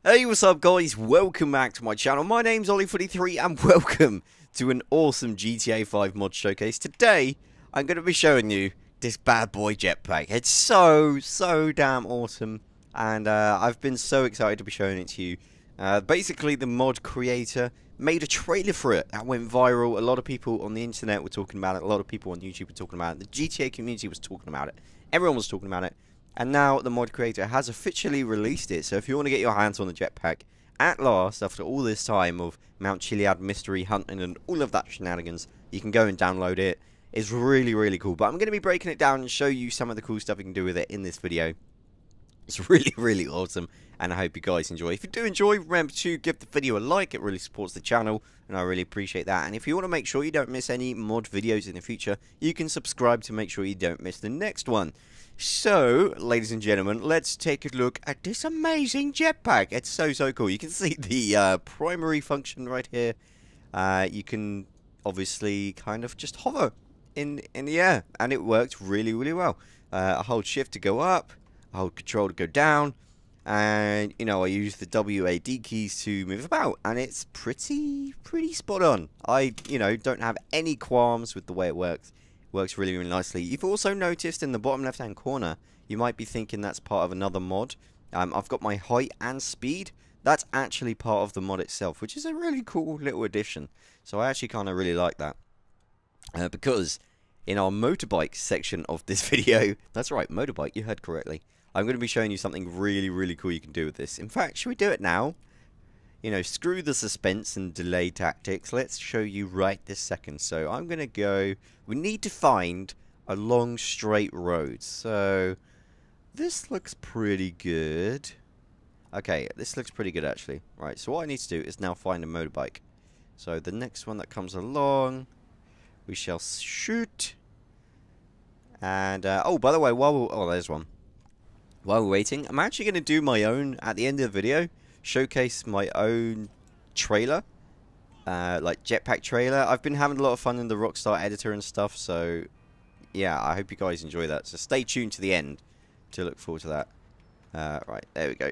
Hey, what's up guys? Welcome back to my channel. My name's Ollie43 and welcome to an awesome GTA 5 mod showcase. Today, I'm going to be showing you this bad boy jetpack. It's so damn awesome and I've been so excited to be showing it to you. Basically, the mod creator made a trailer for it that went viral. A lot of people on the internet were talking about it. A lot of people on YouTube were talking about it. The GTA community was talking about it. Everyone was talking about it. And now the mod creator has officially released it. So if you want to get your hands on the jetpack at last, after all this time of Mount Chiliad mystery hunting and all of that shenanigans, you can go and download it. It's really cool. But I'm going to be breaking it down and show you some of the cool stuff you can do with it in this video. It's really awesome, and I hope you guys enjoy. If you do enjoy, remember to give the video a like. It really supports the channel, and I really appreciate that. And if you want to make sure you don't miss any mod videos in the future, you can subscribe to make sure you don't miss the next one. So, ladies and gentlemen, let's take a look at this amazing jetpack. It's so cool. You can see the primary function right here. You can obviously kind of just hover in the air, and it works really well. I hold shift to go up, I hold control to go down, and you know, I use the WAD keys to move about, and it's pretty spot on. I don't have any qualms with the way it works. Works really nicely. You've also noticed in the bottom left hand corner, you might be thinking that's part of another mod. I've got my height and speed. That's actually part of the mod itself, which is a really cool little addition. So I actually kind of really like that. Because in our motorbike section of this video, that's right, motorbike, you heard correctly, I'm going to be showing you something really cool you can do with this. In fact, should we do it now? You know, screw the suspense and delay tactics. Let's show you right this second. So I'm going to go... We need to find a long straight road. So this looks pretty good. Okay, this looks pretty good actually. Right, so what I need to do is now find a motorbike. So the next one that comes along, we shall shoot. And, oh, by the way, oh, there's one. While we're waiting, I'm actually going to do my own, at the end of the video, showcase my own trailer, like jetpack trailer. I've been having a lot of fun in the Rockstar editor and stuff, so yeah, I hope you guys enjoy that. So stay tuned to the end to look forward to that. Right, there we go.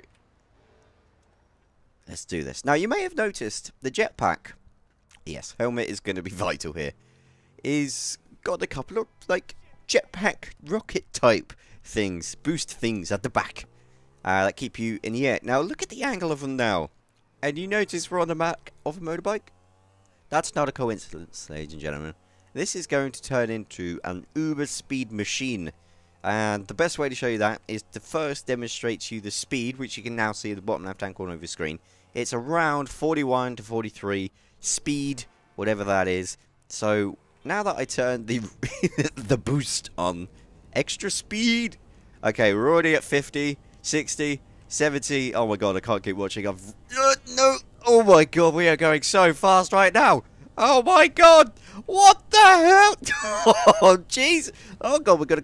Let's do this. Now, you may have noticed the jetpack, yes, helmet is going to be vital here, is got a couple of, like, jetpack rocket type things, boost things at the back. That keep you in the air. Now look at the angle of them now. And you notice we're on the back of a motorbike? That's not a coincidence, ladies and gentlemen. This is going to turn into an uber speed machine. And the best way to show you that is to first demonstrate to you the speed, which you can now see at the bottom left hand corner of your screen. It's around 41 to 43 speed, whatever that is. So now that I turn the the boost on, extra speed. Okay, we're already at 50. 60, 70, oh my god, I can't keep watching. No, oh my god, we are going so fast right now. Oh my god, what the hell? Oh jeez, oh god, we're gonna...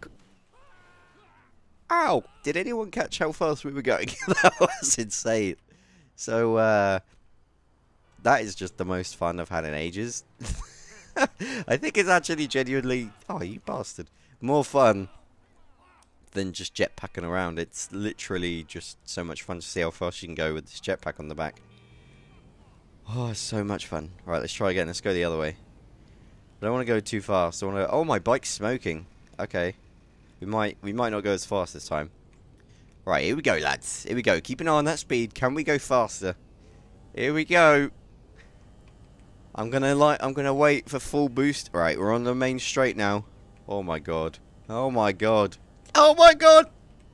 Ow, did anyone catch how fast we were going? That was insane. So, that is just the most fun I've had in ages. I think it's actually genuinely, oh you bastard, more fun than just jetpacking around. It's literally just so much fun to see how fast you can go with this jetpack on the back. Oh, it's so much fun. Alright, let's try again. Let's go the other way. I don't want to go too fast. I want to... Oh, my bike's smoking. Okay. We might not go as fast this time. Right, here we go, lads. Here we go. Keep an eye on that speed. Can we go faster? Here we go. I'm gonna wait for full boost. Right, we're on the main straight now. Oh my god. Oh my god. Oh my god!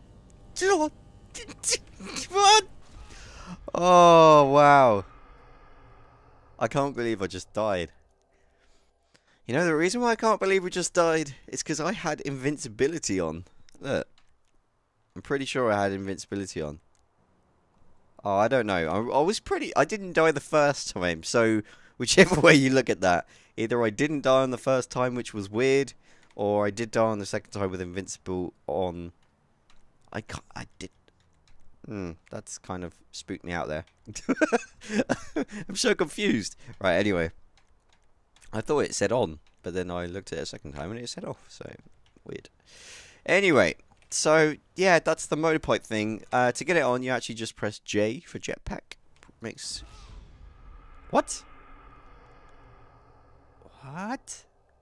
What? Oh wow. I can't believe I just died. You know, the reason why I can't believe we just died is because I had invincibility on. Look. I'm pretty sure I had invincibility on. Oh, I don't know. I didn't die the first time, so whichever way you look at that. Either I didn't die on the first time, which was weird, or I did die on the second time with invincible on... I did... that's kind of spooked me out there. I'm so confused. Right, anyway. I thought it said on, but then I looked at it a second time and it said off, so... Weird. Anyway, So yeah, that's the motorpipe thing. To get it on, you actually just press J for jetpack. Makes what? What?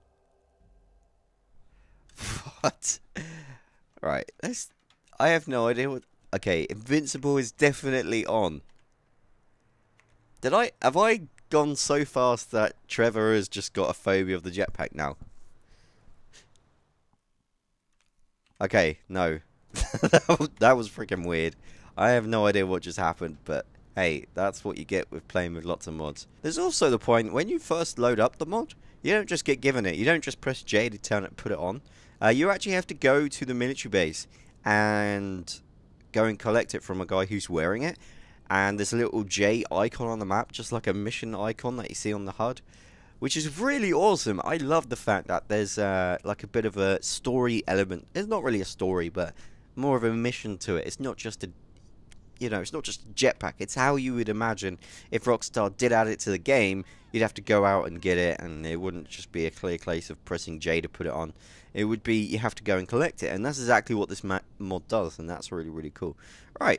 What? Right. Let's. I have no idea what. Okay, Invincible is definitely on. Have I gone so fast that Trevor has just got a phobia of the jetpack now? Okay, no. That was freaking weird. I have no idea what just happened, but hey, that's what you get with playing with lots of mods. There's also the point, when you first load up the mod, you don't just get given it. You don't just press J to turn it, put it on. You actually have to go to the military base and go and collect it from a guy who's wearing it. And there's a little J icon on the map, just like a mission icon that you see on the HUD, which is really awesome. I love the fact that there's like a bit of a story element. It's not really a story, but more of a mission to it. It's not just a, it's not just a jetpack. It's how you would imagine if Rockstar did add it to the game. You'd have to go out and get it, and it wouldn't just be a clear case of pressing J to put it on. It would be you have to go and collect it, and that's exactly what this mod does, and that's really, really cool. Right.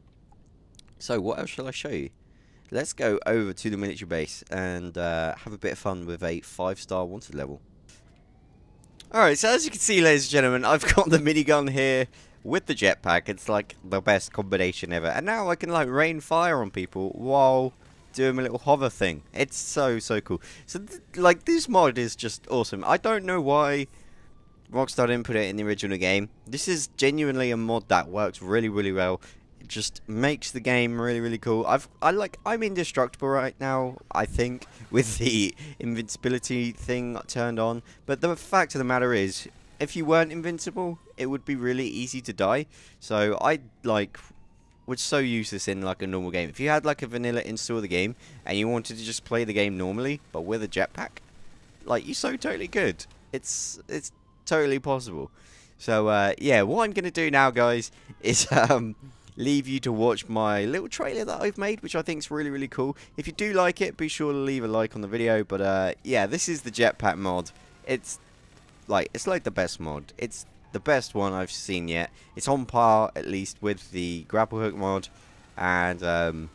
So what else shall I show you? Let's go over to the military base and have a bit of fun with a 5-star wanted level. Alright, so as you can see, ladies and gentlemen, I've got the minigun here with the jetpack. It's like the best combination ever. And now I can like rain fire on people while doing my little hover thing. It's so, so cool. So like this mod is just awesome. I don't know why Rockstar didn't put it in the original game. This is genuinely a mod that works really, really well. It just makes the game really, really cool. I'm indestructible right now, I think, with the invincibility thing turned on. But the fact of the matter is, if you weren't invincible, it would be really easy to die. So I would so use this in like a normal game. If you had like a vanilla install of the game and you wanted to just play the game normally, but with a jetpack, like you so totally could. It's totally possible. So yeah, what I'm gonna do now, guys, is leave you to watch my little trailer that I've made, which I think is really, really cool. If you do like it, be sure to leave a like on the video. But yeah, this is the jetpack mod. It's like the best mod. It's the best one I've seen yet. It's on par, at least, with the grapple hook mod, and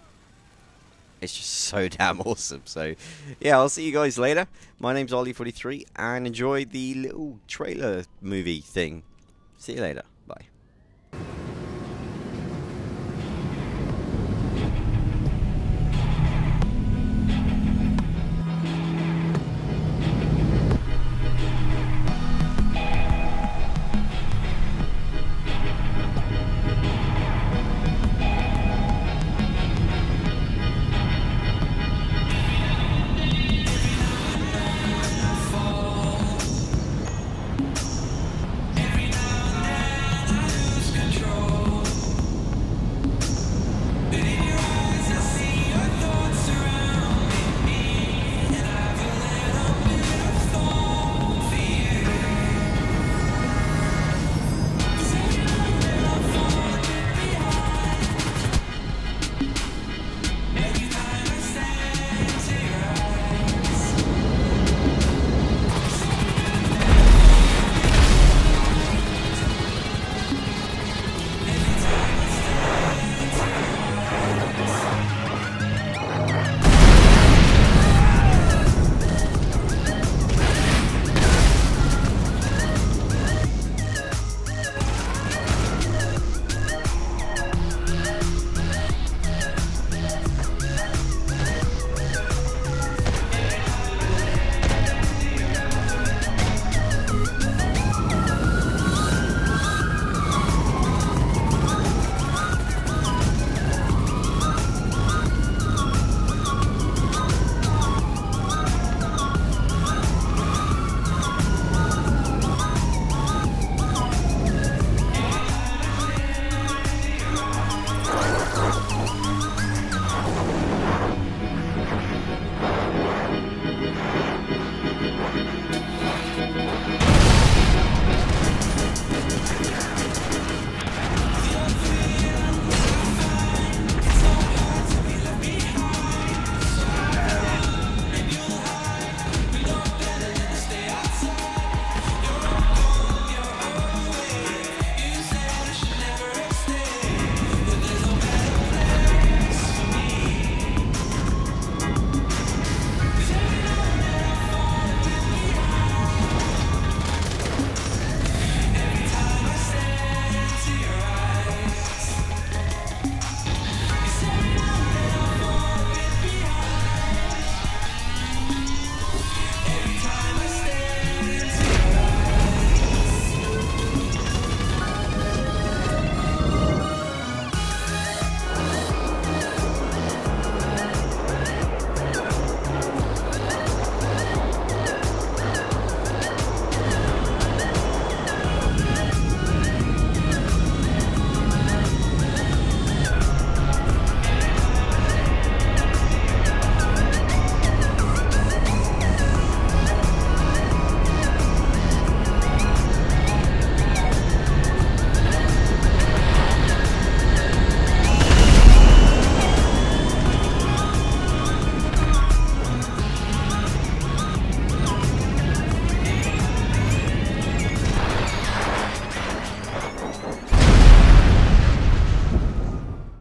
it's just so damn awesome. So yeah, I'll see you guys later. My name's Ollie43, and enjoy the little trailer movie thing. See you later.